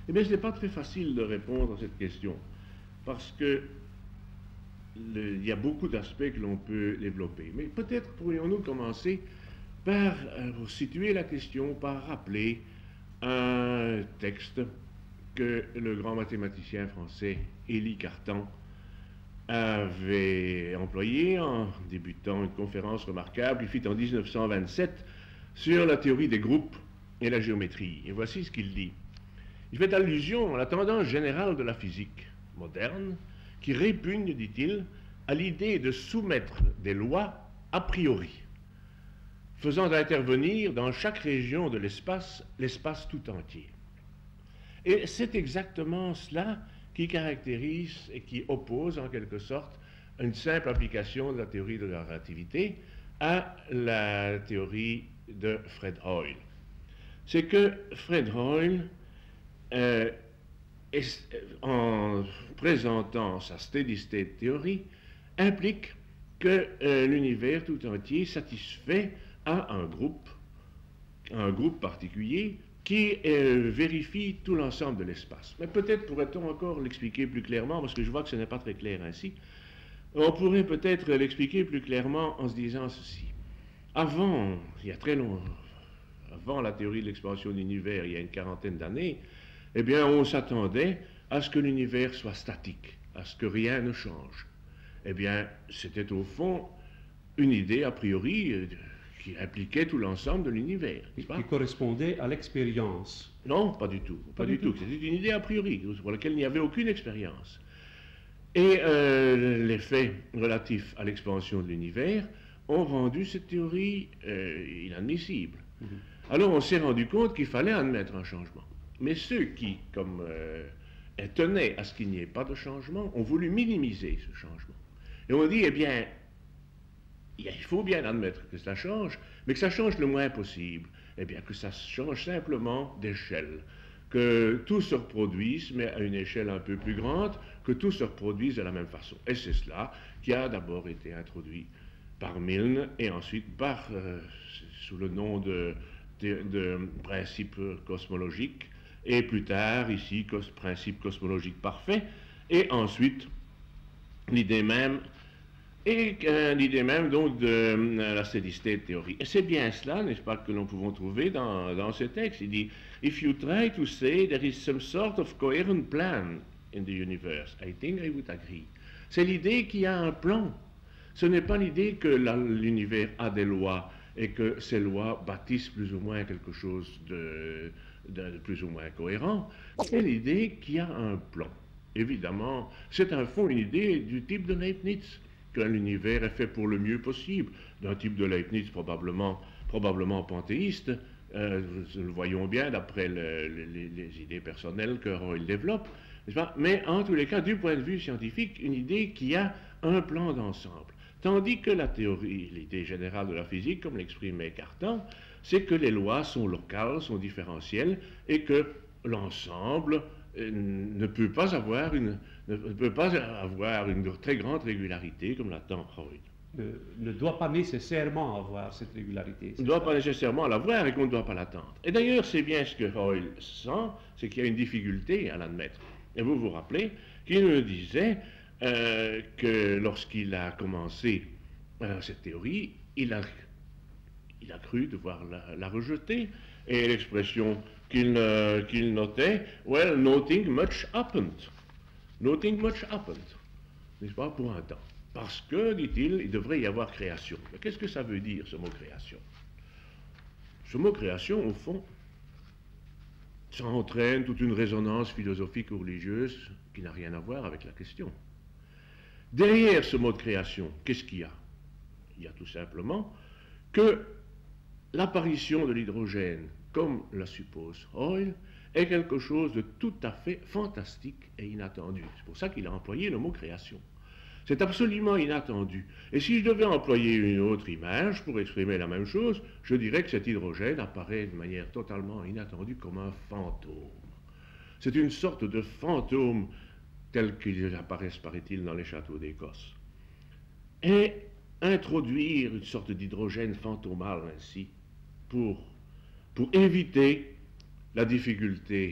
Eh bien, ce n'est pas très facile de répondre à cette question, parce que il y a beaucoup d'aspects que l'on peut développer. Mais peut-être pourrions-nous commencer par situer la question, par rappeler un texte que le grand mathématicien français Élie Cartan avait employé en débutant une conférence remarquable. Il fit en 1927 sur la théorie des groupes et la géométrie. Et voici ce qu'il dit. Il fait allusion à la tendance générale de la physique moderne qui répugne, dit-il, à l'idée de soumettre des lois a priori, faisant intervenir dans chaque région de l'espace tout entier. Et c'est exactement cela qui caractérise et qui oppose en quelque sorte une simple application de la théorie de la relativité à la théorie de Fred Hoyle. C'est que Fred Hoyle, en présentant sa steady state theory, implique que l'univers tout entier satisfait à un groupe particulier qui vérifie tout l'ensemble de l'espace. Mais peut-être pourrait-on encore l'expliquer plus clairement, parce que je vois que ce n'est pas très clair ainsi. On pourrait peut-être l'expliquer plus clairement en se disant ceci. Avant, il y a très longtemps, avant la théorie de l'expansion de l'univers, il y a une quarantaine d'années, eh bien, on s'attendait à ce que l'univers soit statique, à ce que rien ne change. Eh bien, c'était au fond une idée a priori qui impliquait tout l'ensemble de l'univers. Qui correspondait à l'expérience. Non, pas du tout. Pas du tout. C'était une idée a priori, pour laquelle il n'y avait aucune expérience. Et les faits relatifs à l'expansion de l'univers ont rendu cette théorie inadmissible. Alors on s'est rendu compte qu'il fallait admettre un changement. Mais ceux qui, comme tenaient à ce qu'il n'y ait pas de changement, ont voulu minimiser ce changement. Et on dit, eh bien, il faut bien admettre que ça change, mais que ça change le moins possible. Eh bien, que ça change simplement d'échelle. Que tout se reproduise, mais à une échelle un peu plus grande, que tout se reproduise de la même façon. Et c'est cela qui a d'abord été introduit par Milne, et ensuite sous le nom de principe cosmologique, et plus tard, ici, principe cosmologique parfait, et ensuite, l'idée même donc de la steady state theory. Et c'est bien cela, n'est-ce pas, que nous pouvons trouver dans ce texte. Il dit, if you try to say there is some sort of coherent plan in the universe, I think I would agree. C'est l'idée qu'il y a un plan. Ce n'est pas l'idée que l'univers a des lois et que ces lois bâtissent plus ou moins quelque chose de plus ou moins cohérent. C'est l'idée qu'il y a un plan. Évidemment, c'est un fond une idée du type de Leibniz, que l'univers est fait pour le mieux possible, d'un type de Leibniz probablement panthéiste. Nous le voyons bien d'après les idées personnelles que Hoyle développe, n'est-ce pas? Mais en tous les cas, du point de vue scientifique, une idée qui a un plan d'ensemble. Tandis que la théorie, l'idée générale de la physique, comme l'exprimait Cartan, c'est que les lois sont locales, sont différentielles, et que l'ensemble ne peut pas avoir une très grande régularité comme l'attend Hoyle. Ne doit pas nécessairement avoir cette régularité. Ne doit pas nécessairement l'avoir et qu'on ne doit pas l'attendre. Et d'ailleurs, c'est bien ce que Hoyle sent, c'est qu'il y a une difficulté à l'admettre. Et vous vous rappelez qu'il nous disait que lorsqu'il a commencé cette théorie, il a cru devoir la rejeter, et l'expression qu'il notait, well, nothing much happened. Nothing much happened. N'est-ce pas, pour un temps. Parce que, dit-il, il devrait y avoir création. Mais qu'est-ce que ça veut dire, ce mot création? Ce mot création, au fond, ça entraîne toute une résonance philosophique ou religieuse qui n'a rien à voir avec la question. Derrière ce mot de création, qu'est-ce qu'il y a? Il y a tout simplement que l'apparition de l'hydrogène, comme la suppose Hoyle, est quelque chose de tout à fait fantastique et inattendu. C'est pour ça qu'il a employé le mot création. C'est absolument inattendu. Et si je devais employer une autre image pour exprimer la même chose, je dirais que cet hydrogène apparaît de manière totalement inattendue comme un fantôme. C'est une sorte de fantôme tel qu'ils apparaissent, paraît-il, dans les châteaux d'Écosse. Et introduire une sorte d'hydrogène fantomal ainsi, pour éviter la difficulté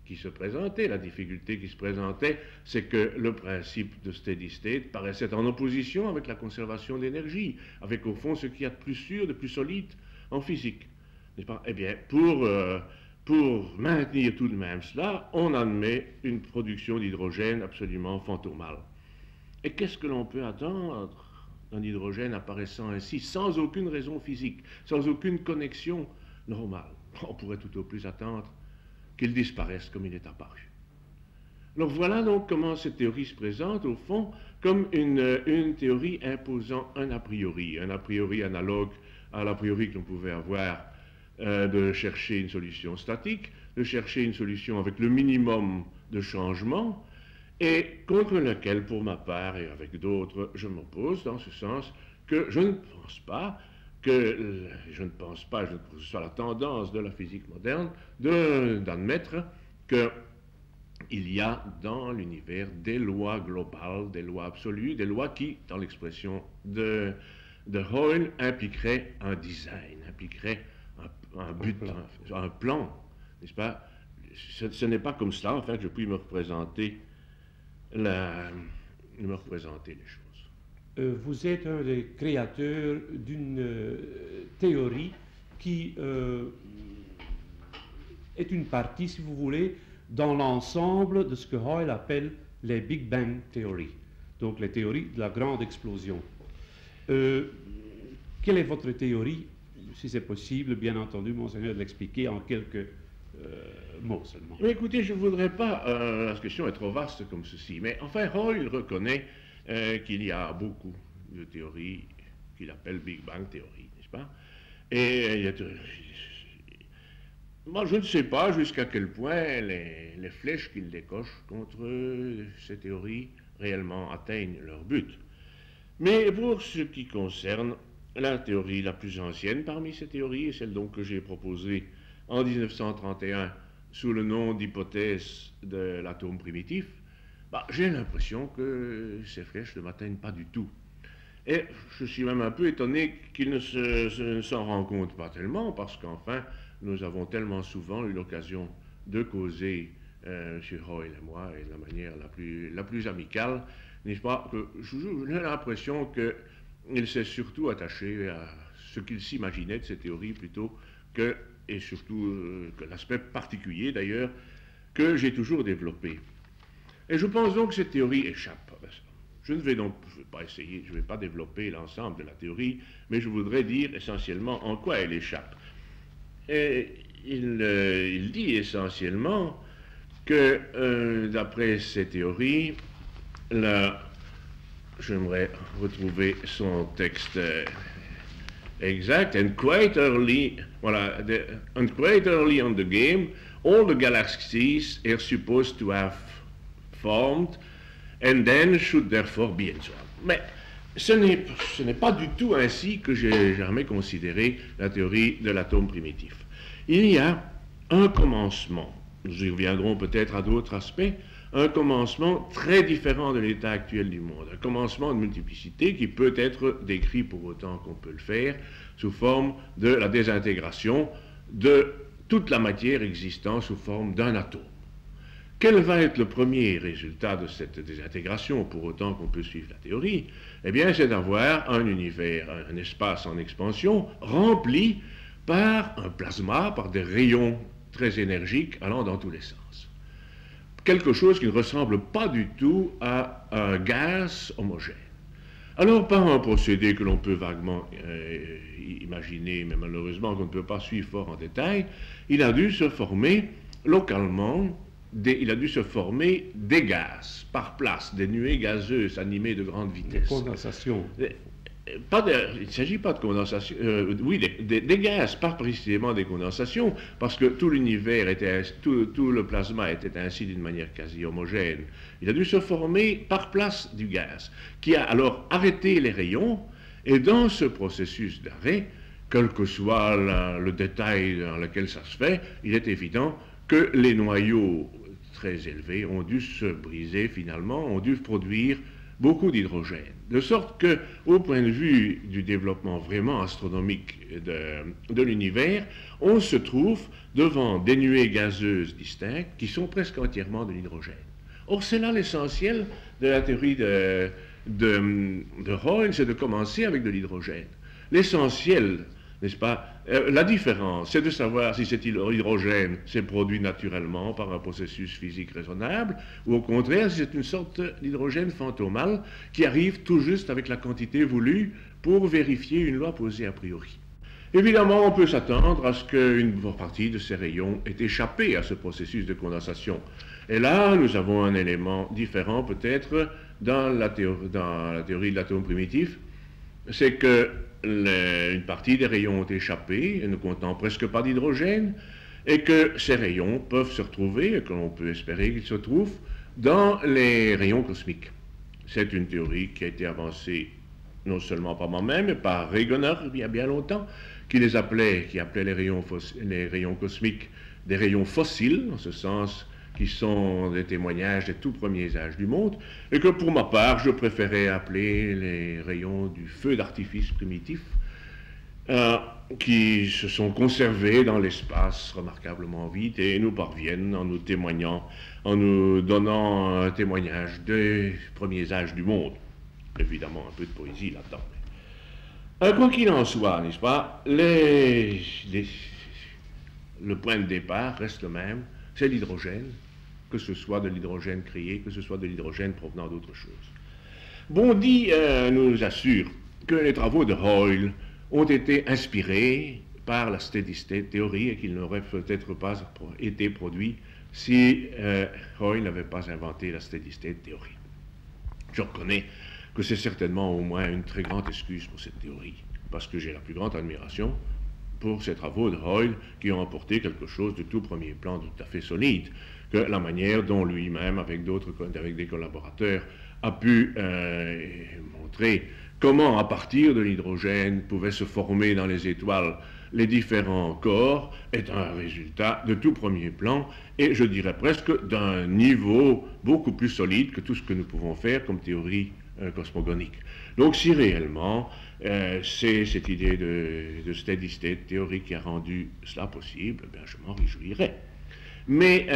qui se présentait. La difficulté qui se présentait, c'est que le principe de steady state paraissait en opposition avec la conservation d'énergie, avec au fond ce qu'il y a de plus sûr, de plus solide en physique. N'est-ce pas? Eh bien, pour maintenir tout de même cela, on admet une production d'hydrogène absolument fantomale. Et qu'est-ce que l'on peut attendre d'un hydrogène apparaissant ainsi, sans aucune raison physique, sans aucune connexion normale? On pourrait tout au plus attendre qu'il disparaisse comme il est apparu. Alors voilà donc comment cette théorie se présente, au fond, comme une théorie imposant un a priori analogue à l'a priori que l'on pouvait avoir de chercher une solution statique, de chercher une solution avec le minimum de changement, et contre laquelle, pour ma part, et avec d'autres, je m'oppose, dans ce sens que je ne pense pas que ce soit la tendance de la physique moderne d'admettre qu'il y a dans l'univers des lois globales, des lois absolues, des lois qui, dans l'expression de Hoyle, impliqueraient un design, impliqueraient un but, un plan, n'est-ce pas? Ce n'est pas comme cela, enfin, que je puis me représenter les choses. Vous êtes un des créateurs d'une théorie qui est une partie, si vous voulez, dans l'ensemble de ce que Hoyle appelle les Big Bang Theory, donc les théories de la grande explosion. Quelle est votre théorie? Si c'est possible, bien entendu, Monseigneur, de l'expliquer en quelques mots seulement. Mais écoutez, je ne voudrais pas, la question est trop vaste comme ceci, mais enfin, Hoyle reconnaît qu'il y a beaucoup de théories qu'il appelle Big Bang Theory, n'est-ce pas? Et moi, je ne sais pas jusqu'à quel point les flèches qu'il décoche contre ces théories réellement atteignent leur but. Mais pour ce qui concerne la théorie la plus ancienne parmi ces théories, et celle donc que j'ai proposée en 1931 sous le nom d'hypothèse de l'atome primitif, j'ai l'impression que ces flèches ne m'atteignent pas du tout. Et je suis même un peu étonné qu'ils ne s'en rendent compte pas tellement, parce qu'enfin, nous avons tellement souvent eu l'occasion de causer, M. Hoyle et moi, et de la manière la plus amicale, n'est-ce pas, que j'ai l'impression qu'il s'est surtout attaché à ce qu'il s'imaginait de ces théories plutôt que, et surtout que l'aspect particulier d'ailleurs, que j'ai toujours développé. Et je pense donc que cette théorie échappe. Je ne vais donc pas essayer, je ne vais pas développer l'ensemble de la théorie, mais je voudrais dire essentiellement en quoi elle échappe. Et il dit essentiellement que d'après ces théories, j'aimerais retrouver son texte exact, and quite early on the game, all the galaxies are supposed to have formed and then should therefore be and so on. Mais ce n'est pas du tout ainsi que j'ai jamais considéré la théorie de l'atome primitif. Il y a un commencement, nous y reviendrons peut-être à d'autres aspects, un commencement très différent de l'état actuel du monde, un commencement de multiplicité qui peut être décrit pour autant qu'on peut le faire sous forme de la désintégration de toute la matière existant sous forme d'un atome. Quel va être le premier résultat de cette désintégration, pour autant qu'on peut suivre la théorie? Eh bien, c'est d'avoir un univers, un espace en expansion rempli par un plasma, par des rayons très énergiques allant dans tous les sens. Quelque chose qui ne ressemble pas du tout à un gaz homogène. Alors, par un procédé que l'on peut vaguement imaginer, mais malheureusement qu'on ne peut pas suivre fort en détail, il a dû se former localement, il a dû se former des gaz par place, des nuées gazeuses animées de grande vitesse. Condensation. Il ne s'agit pas de condensation, oui, des gaz, pas précisément des condensations, parce que tout l'univers tout le plasma était ainsi d'une manière quasi homogène. Il a dû se former par place du gaz, qui a alors arrêté les rayons, et dans ce processus d'arrêt, quel que soit le détail dans lequel ça se fait, il est évident que les noyaux très élevés ont dû se briser finalement, ont dû produire beaucoup d'hydrogène. De sorte que, au point de vue du développement vraiment astronomique de l'univers, on se trouve devant des nuées gazeuses distinctes qui sont presque entièrement de l'hydrogène. Or, c'est là l'essentiel de la théorie de Hoyle, c'est de commencer avec de l'hydrogène. L'essentiel, n'est-ce pas, la différence, c'est de savoir si cet hydrogène s'est produit naturellement par un processus physique raisonnable, ou au contraire, si c'est une sorte d'hydrogène fantomal qui arrive tout juste avec la quantité voulue pour vérifier une loi posée a priori. Évidemment, on peut s'attendre à ce qu'une partie de ces rayons ait échappé à ce processus de condensation. Et là, nous avons un élément différent peut-être dans la théorie de l'atome primitif, c'est que une partie des rayons ont échappé, ne contenant presque pas d'hydrogène, et que ces rayons peuvent se retrouver, et que l'on peut espérer qu'ils se trouvent, dans les rayons cosmiques. C'est une théorie qui a été avancée non seulement par moi-même, mais par Wegener il y a bien longtemps, qui appelait les rayons cosmiques des rayons fossiles, en ce sens qui sont des témoignages des tout premiers âges du monde, et que pour ma part, je préférais appeler les rayons du feu d'artifice primitif, qui se sont conservés dans l'espace remarquablement vite et nous parviennent en nous témoignant, en nous donnant un témoignage des premiers âges du monde. Évidemment, un peu de poésie là-dedans. Quoi qu'il en soit, n'est-ce pas, le point de départ reste le même, c'est l'hydrogène, que ce soit de l'hydrogène créé, que ce soit de l'hydrogène provenant d'autre chose. Bondi nous assure que les travaux de Hoyle ont été inspirés par la steady state theory et qu'ils n'auraient peut-être pas été produits si Hoyle n'avait pas inventé la steady state theory. Je reconnais que c'est certainement au moins une très grande excuse pour cette théorie, parce que j'ai la plus grande admiration pour ces travaux de Hoyle qui ont apporté quelque chose de tout premier plan, tout à fait solide, que la manière dont lui-même, avec des collaborateurs, a pu montrer comment, à partir de l'hydrogène, pouvaient se former dans les étoiles les différents corps, est un résultat de tout premier plan, et je dirais presque d'un niveau beaucoup plus solide que tout ce que nous pouvons faire comme théorie cosmogonique. Donc si réellement c'est cette idée de steady state théorie qui a rendu cela possible, bien, je m'en réjouirais. Mais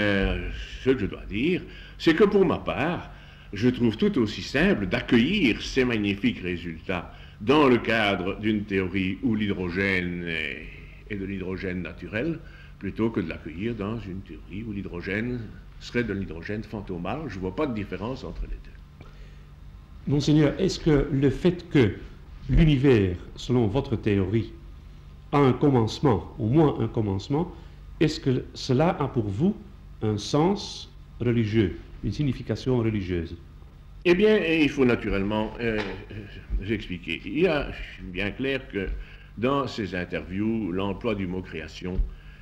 ce que je dois dire, c'est que pour ma part, je trouve tout aussi simple d'accueillir ces magnifiques résultats dans le cadre d'une théorie où l'hydrogène est de l'hydrogène naturel, plutôt que de l'accueillir dans une théorie où l'hydrogène serait de l'hydrogène fantomal. Je ne vois pas de différence entre les deux. Monseigneur, est-ce que le fait que l'univers, selon votre théorie, a un commencement, au moins un commencement, est-ce que cela a pour vous un sens religieux, une signification religieuse? Eh bien, il faut naturellement expliquer. Il est bien clair que dans ces interviews, l'emploi du mot création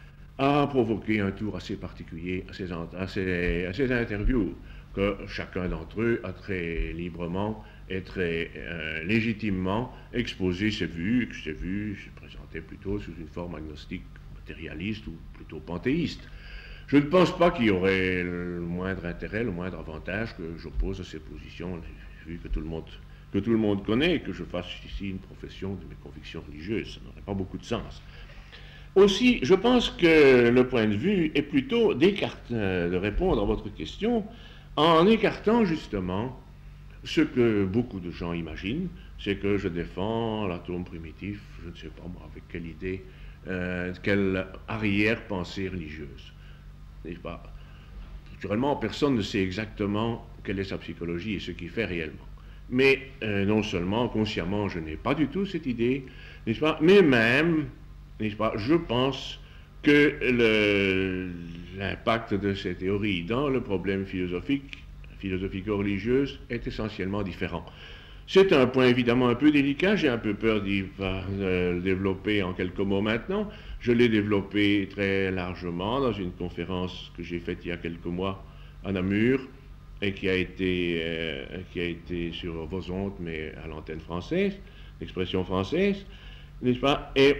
a provoqué un tour assez particulier à ces interviews, que chacun d'entre eux a très librement et très légitimement exposé ses vues se présentaient plutôt sous une forme agnostique, matérialiste ou plutôt panthéiste. Je ne pense pas qu'il y aurait le moindre intérêt, le moindre avantage que j'oppose à ces positions, vu que tout le monde connaît, et que je fasse ici une profession de mes convictions religieuses. Ça n'aurait pas beaucoup de sens. Aussi, je pense que le point de vue est plutôt de répondre à votre question en écartant justement ce que beaucoup de gens imaginent, c'est que je défends l'atome primitif, je ne sais pas moi, avec quelle idée, quelle arrière-pensée religieuse. N'est-ce pas? Naturellement, personne ne sait exactement quelle est sa psychologie et ce qu'il fait réellement. Mais non seulement, consciemment, je n'ai pas du tout cette idée, n'est-ce pas? Mais même, n'est-ce pas, je pense que l'impact de ces théories dans le problème philosophico-religieuse est essentiellement différent. C'est un point évidemment un peu délicat, j'ai un peu peur d'y le développer en quelques mots maintenant. Je l'ai développé très largement dans une conférence que j'ai faite il y a quelques mois à Namur et qui a été sur vos ondes, mais à l'antenne française, l'expression française, n'est-ce pas? Et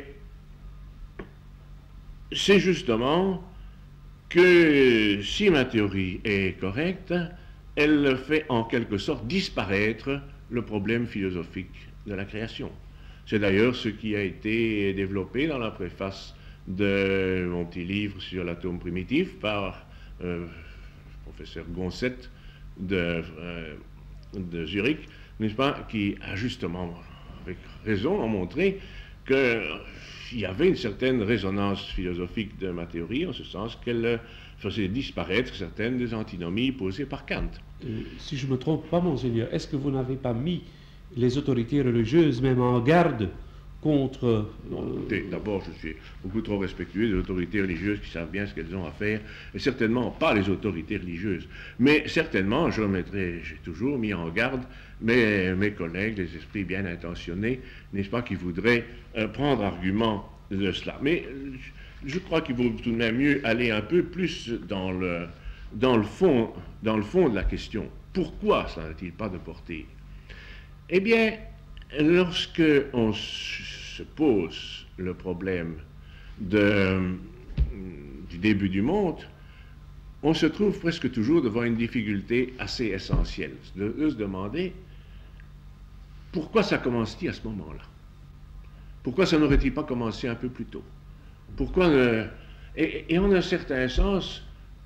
c'est justement que si ma théorie est correcte, elle fait en quelque sorte disparaître le problème philosophique de la création. C'est d'ailleurs ce qui a été développé dans la préface de mon petit livre sur l'atome primitif par le professeur Gonset de Zurich, n'est-ce pas, qui a justement, avec raison, montré qu'il y avait une certaine résonance philosophique de ma théorie, en ce sens qu'elle faisait disparaître certaines des antinomies posées par Kant. Si je ne me trompe pas, monseigneur, est-ce que vous n'avez pas mis les autorités religieuses même en garde contre... D'abord, je suis beaucoup trop respectueux des autorités religieuses qui savent bien ce qu'elles ont à faire, et certainement pas les autorités religieuses. Mais certainement, j'ai toujours mis en garde mes collègues, les esprits bien intentionnés, n'est-ce pas, qui voudraient prendre argument de cela. Mais je crois qu'il vaut tout de même mieux aller un peu plus dans le fond de la question. Pourquoi cela n'a-t-il pas de portée? Eh bien, lorsque on se pose le problème du début du monde, on se trouve presque toujours devant une difficulté assez essentielle, de se demander pourquoi ça commence-t-il à ce moment-là? Pourquoi ça n'aurait-il pas commencé un peu plus tôt? Pourquoi et en un certain sens,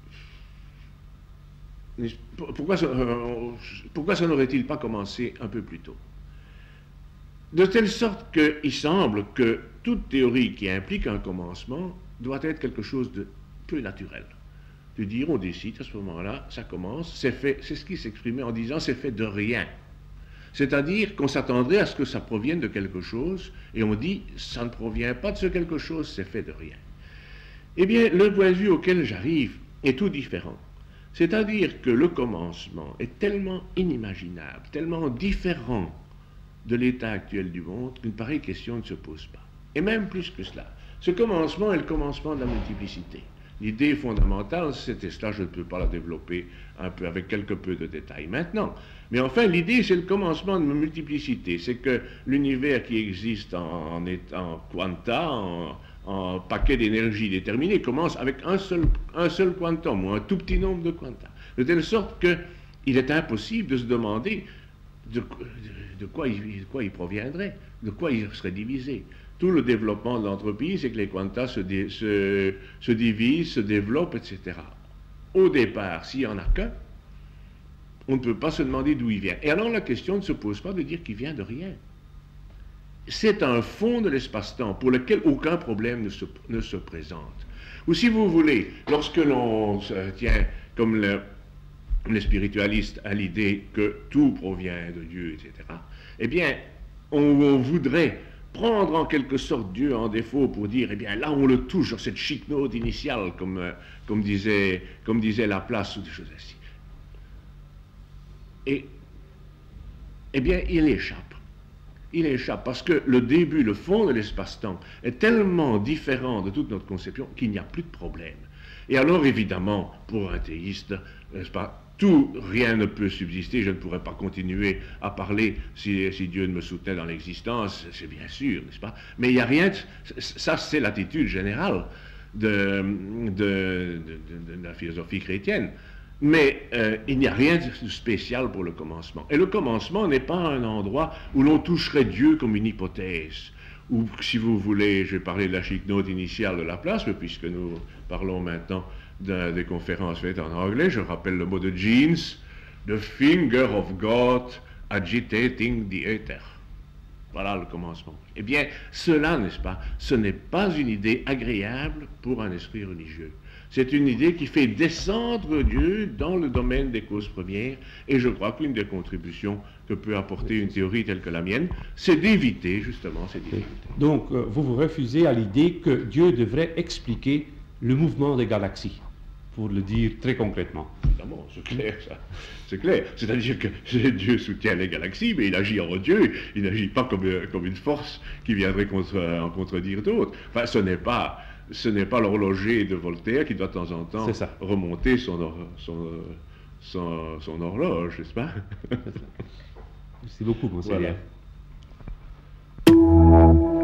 pourquoi ça n'aurait-il pas commencé un peu plus tôt? De telle sorte qu'il semble que toute théorie qui implique un commencement doit être quelque chose de peu naturel. De dire, on décide, à ce moment-là, ça commence, c'est fait, c'est ce qui s'exprimait en disant, c'est fait de rien. C'est-à-dire qu'on s'attendrait à ce que ça provienne de quelque chose, et on dit, ça ne provient pas de ce quelque chose, c'est fait de rien. Eh bien, le point de vue auquel j'arrive est tout différent. C'est-à-dire que le commencement est tellement inimaginable, tellement différent de l'état actuel du monde qu'une pareille question ne se pose pas. Et même plus que cela, ce commencement est le commencement de la multiplicité. L'idée fondamentale, c'était cela, je ne peux pas la développer un peu avec quelque peu de détails maintenant. Mais enfin, l'idée, c'est le commencement de la multiplicité. C'est que l'univers qui existe en quanta, en paquet d'énergie déterminé, commence avec un seul quantum, ou un tout petit nombre de quanta. De telle sorte qu'il est impossible de se demander de quoi il proviendrait, de quoi il serait divisé. Tout le développement de l'entropie, c'est que les quantas se divisent, se développent, etc. Au départ, s'il n'y en a qu'un, on ne peut pas se demander d'où il vient. Et alors la question ne se pose pas de dire qu'il vient de rien. C'est un fond de l'espace-temps pour lequel aucun problème ne se présente. Ou si vous voulez, lorsque l'on se tient comme les spiritualistes à l'idée que tout provient de Dieu, etc., eh bien, on voudrait prendre en quelque sorte Dieu en défaut pour dire, eh bien, là, on le touche sur cette chic note initiale, comme disait Laplace, ou des choses ainsi. Et, eh bien, il échappe. Il échappe parce que le début, le fond de l'espace-temps est tellement différent de toute notre conception qu'il n'y a plus de problème. Et alors, évidemment, pour un théiste, n'est-ce pas, rien ne peut subsister, je ne pourrais pas continuer à parler si Dieu ne me soutenait dans l'existence, c'est bien sûr, n'est-ce pas? Mais il n'y a rien, ça c'est l'attitude générale de la philosophie chrétienne. Mais il n'y a rien de spécial pour le commencement. Et le commencement n'est pas un endroit où l'on toucherait Dieu comme une hypothèse. Ou, si vous voulez, je vais parler de la chic note initiale de Laplace, puisque nous parlons maintenant des conférences faites en anglais. Je rappelle le mot de Jeans, the finger of God agitating the ether. Voilà le commencement. Eh bien, cela, n'est-ce pas, ce n'est pas une idée agréable pour un esprit religieux. C'est une idée qui fait descendre Dieu dans le domaine des causes premières, et je crois qu'une des contributions que peut apporter une théorie telle que la mienne, c'est d'éviter justement ces difficultés. Donc, vous vous refusez à l'idée que Dieu devrait expliquer le mouvement des galaxies, pour le dire très concrètement. Évidemment, c'est clair, ça. C'est clair. C'est-à-dire que Dieu soutient les galaxies, mais il agit en Dieu. Il n'agit pas comme une force qui viendrait en contredire d'autres. Enfin, ce n'est pas l'horloger de Voltaire qui doit de temps en temps remonter son horloge, n'est-ce pas? Merci beaucoup, monseigneur. Voilà.